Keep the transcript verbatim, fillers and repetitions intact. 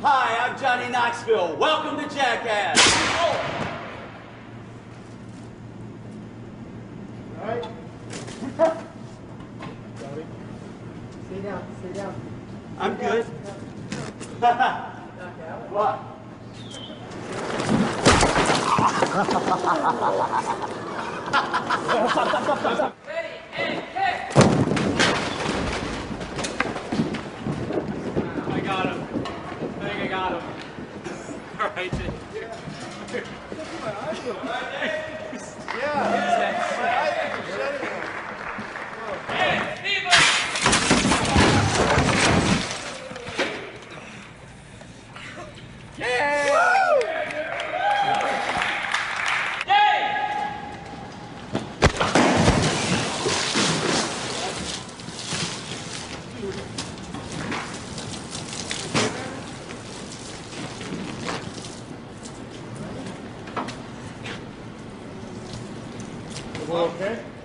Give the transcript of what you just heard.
Hi, I'm Johnny Knoxville. Welcome to Jackass. Oh. All right. Johnny, stay down, stay down. I'm stay good. What? Ready, and kick! I got him. I think I got him. All right, Jay. Yeah. Hey, Steve! Yeah! Woo! Yay! Okay.